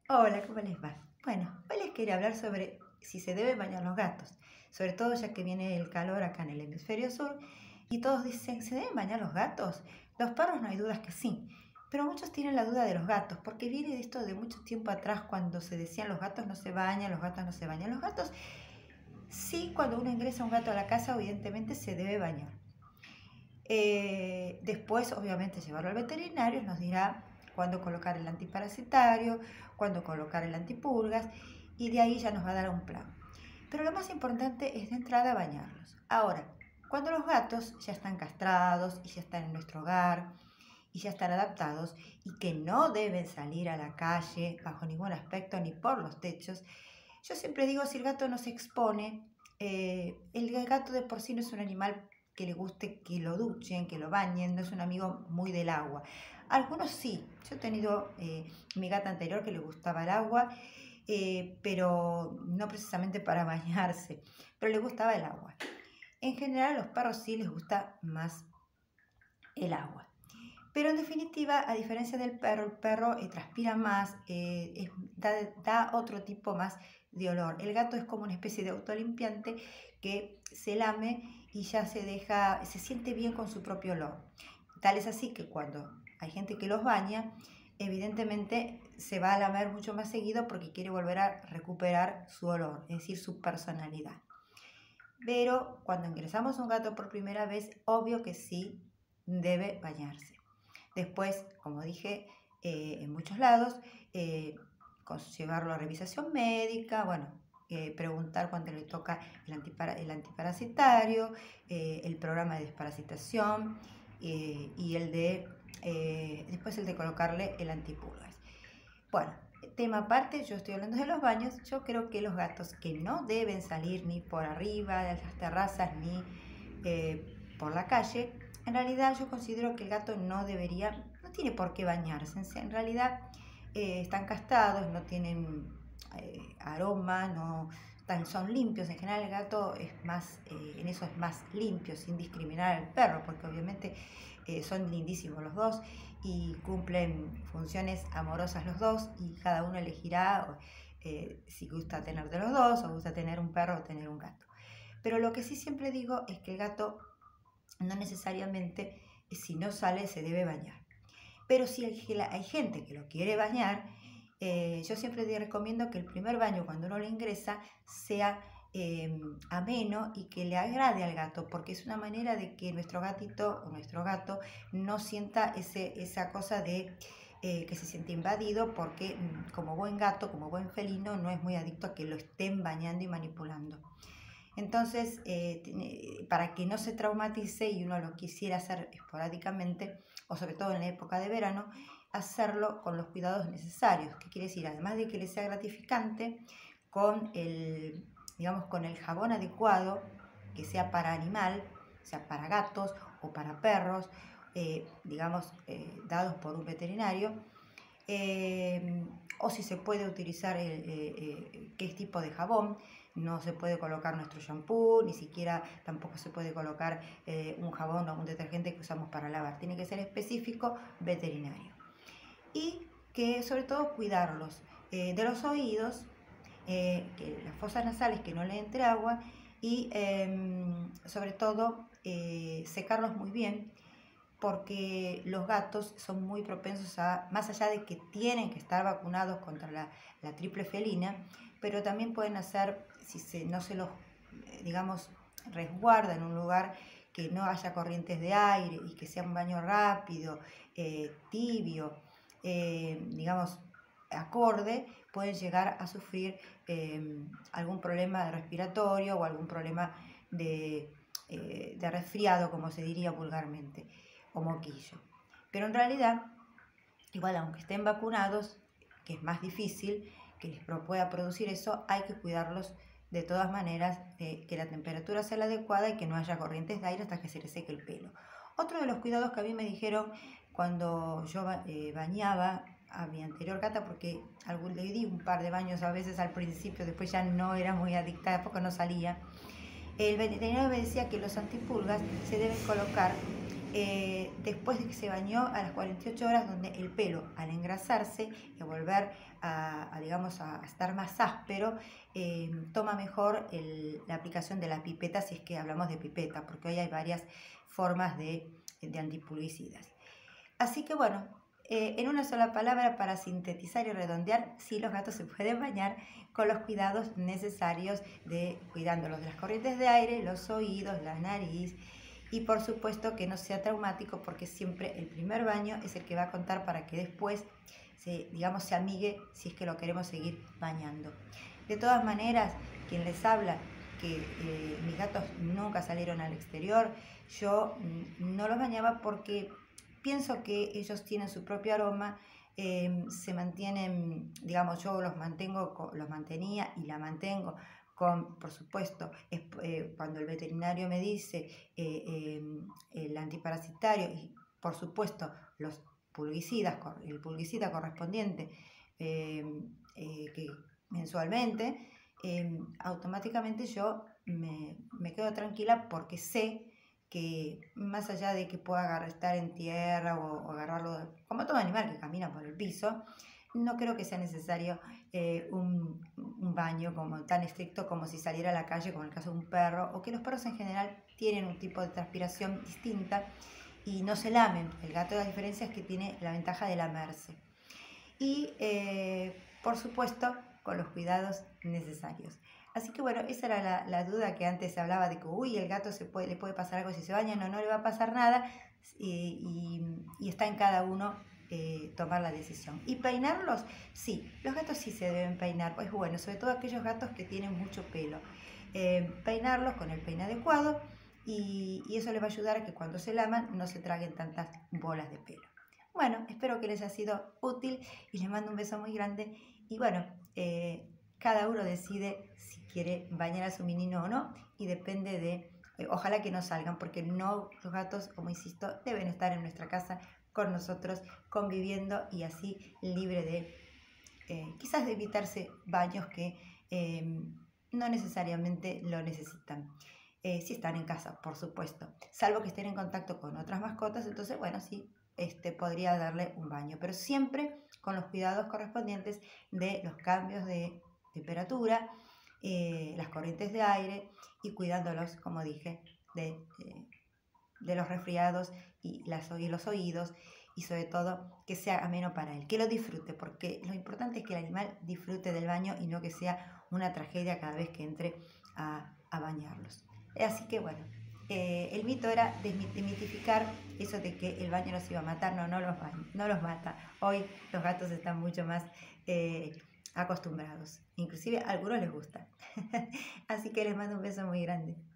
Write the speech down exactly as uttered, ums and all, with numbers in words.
Hola, ¿cómo les va? Bueno, hoy les quería hablar sobre si se deben bañar los gatos, sobre todo ya que viene el calor acá en el hemisferio sur y todos dicen, ¿se deben bañar los gatos? Los perros no hay dudas que sí, pero muchos tienen la duda de los gatos, porque viene de esto de mucho tiempo atrás cuando se decían los gatos no se bañan, los gatos no se bañan. Los gatos, sí, cuando uno ingresa un gato a la casa, evidentemente se debe bañar. Eh, después, obviamente, llevarlo al veterinario nos dirá cuándo colocar el antiparasitario, cuándo colocar el antipulgas y de ahí ya nos va a dar un plan. Pero lo más importante es de entrada bañarlos. Ahora, cuando los gatos ya están castrados y ya están en nuestro hogar y ya están adaptados y que no deben salir a la calle bajo ningún aspecto ni por los techos, yo siempre digo, si el gato no se expone, eh, el gato de por sí no es un animal que le guste que lo duchen, que lo bañen, no es un amigo muy del agua. Algunos sí, yo he tenido eh, mi gata anterior que le gustaba el agua, eh, pero no precisamente para bañarse, pero le gustaba el agua. En general a los perros sí les gusta más el agua. Pero en definitiva, a diferencia del perro, el perro eh, transpira más, eh, es, da, da otro tipo más de olor. El gato es como una especie de autolimpiante que se lame y ya se deja, se siente bien con su propio olor. Tal es así que cuando hay gente que los baña, evidentemente se va a lamer mucho más seguido porque quiere volver a recuperar su olor, es decir, su personalidad. Pero cuando ingresamos a un gato por primera vez, obvio que sí debe bañarse. Después, como dije, eh, en muchos lados, eh, llevarlo a revisación médica, bueno, eh, preguntar cuándo le toca el, antipara, el antiparasitario, eh, el programa de desparasitación eh, y el de, eh, después el de colocarle el antipulgas. Bueno, tema aparte, yo estoy hablando de los baños, yo creo que los gatos que no deben salir ni por arriba de las terrazas ni eh, por la calle, en realidad yo considero que el gato no debería, no tiene por qué bañarse. En realidad eh, están castrados, no tienen eh, aroma, no tan, son limpios. En general el gato es más, eh, en eso es más limpio, sin discriminar al perro, porque obviamente eh, son lindísimos los dos y cumplen funciones amorosas los dos y cada uno elegirá eh, si gusta tener de los dos o gusta tener un perro o tener un gato. Pero lo que sí siempre digo es que el gato no necesariamente si no sale se debe bañar. Pero si hay, hay gente que lo quiere bañar, eh, yo siempre recomiendo que el primer baño cuando uno lo ingresa sea eh, ameno y que le agrade al gato, porque es una manera de que nuestro gatito o nuestro gato no sienta ese, esa cosa de eh, que se siente invadido, porque como buen gato, como buen felino, no es muy adicto a que lo estén bañando y manipulando. Entonces, eh, para que no se traumatice y uno lo quisiera hacer esporádicamente, o sobre todo en la época de verano, hacerlo con los cuidados necesarios. ¿Qué quiere decir? Además de que le sea gratificante, con el, digamos, con el jabón adecuado, que sea para animal, o sea, para gatos o para perros, eh, digamos, eh, dados por un veterinario, eh, o si se puede utilizar el, eh, eh, qué tipo de jabón. No se puede colocar nuestro shampoo, ni siquiera tampoco se puede colocar eh, un jabón o un detergente que usamos para lavar. Tiene que ser específico veterinario. Y que sobre todo cuidarlos eh, de los oídos, eh, que las fosas nasales, que no le entre agua y eh, sobre todo eh, secarlos muy bien, porque los gatos son muy propensos a, más allá de que tienen que estar vacunados contra la, la triple felina, pero también pueden hacer, si se, no se los, digamos, resguarda en un lugar que no haya corrientes de aire y que sea un baño rápido, eh, tibio, eh, digamos, acorde, pueden llegar a sufrir eh, algún problema respiratorio o algún problema de, eh, de resfriado, como se diría vulgarmente, o moquillo. Pero en realidad, igual aunque estén vacunados, que es más difícil que les pueda producir eso, hay que cuidarlos de todas maneras, eh, que la temperatura sea la adecuada y que no haya corrientes de aire hasta que se les seque el pelo. Otro de los cuidados que a mí me dijeron cuando yo eh, bañaba a mi anterior gata, porque algún, le di un par de baños a veces al principio, después ya no era muy adicta, poco no salía. El veterinario me decía que los antipulgas se deben colocar eh, después de que se bañó a las cuarenta y ocho horas, donde el pelo al engrasarse y volver a, a, digamos, a estar más áspero, eh, toma mejor el, la aplicación de la pipeta, si es que hablamos de pipeta, porque hoy hay varias formas de, de antipulguicidas. Así que bueno, eh, en una sola palabra, para sintetizar y redondear, sí, los gatos se pueden bañar con los cuidados necesarios, de cuidándolos de las corrientes de aire, los oídos, la nariz, y por supuesto que no sea traumático, porque siempre el primer baño es el que va a contar para que después se, digamos, se amigue si es que lo queremos seguir bañando. De todas maneras, quien les habla, que eh, mis gatos nunca salieron al exterior, yo no los bañaba porque pienso que ellos tienen su propio aroma, eh, se mantienen, digamos, yo los mantengo, los mantenía y la mantengo con, por supuesto, es, eh, cuando el veterinario me dice eh, eh, el antiparasitario y, por supuesto, los pulguicidas, el pulguicida correspondiente eh, eh, que mensualmente, eh, automáticamente yo me, me quedo tranquila, porque sé que más allá de que pueda agarrar, estar en tierra o, o agarrarlo como todo animal que camina por el piso, no creo que sea necesario eh, un, un baño como tan estricto como si saliera a la calle, como en el caso de un perro, o que los perros en general tienen un tipo de transpiración distinta y no se lamen. El gato, la diferencia es que tiene la ventaja de lamerse. Y eh, por supuesto con los cuidados necesarios. Así que bueno, esa era la, la duda que antes se hablaba de que uy, el gato se puede, le puede pasar algo si se baña. No, no le va a pasar nada, y, y, y está en cada uno eh, tomar la decisión. ¿Y peinarlos? Sí, los gatos sí se deben peinar, pues bueno, sobre todo aquellos gatos que tienen mucho pelo. Eh, peinarlos con el peine adecuado, y, y eso les va a ayudar a que cuando se laman no se traguen tantas bolas de pelo. Bueno, espero que les haya sido útil y les mando un beso muy grande. Y bueno, eh, cada uno decide si quiere bañar a su menino o no, y depende de, eh, ojalá que no salgan, porque no, los gatos, como insisto, deben estar en nuestra casa con nosotros, conviviendo, y así libre de, eh, quizás de evitarse baños que eh, no necesariamente lo necesitan. Eh, si están en casa, por supuesto, salvo que estén en contacto con otras mascotas, entonces bueno, sí, este, podría darle un baño, pero siempre con los cuidados correspondientes de los cambios de temperatura, eh, las corrientes de aire, y cuidándolos, como dije, de, eh, de los resfriados y, las, y los oídos, y sobre todo que sea ameno para él, que lo disfrute, porque lo importante es que el animal disfrute del baño y no que sea una tragedia cada vez que entre a, a bañarlos. Así que bueno, eh, el mito era desmitificar eso de que el baño los iba a matar. No, no los, no los mata. Hoy los gatos están mucho más eh, acostumbrados, inclusive a algunos les gusta. Así que les mando un beso muy grande.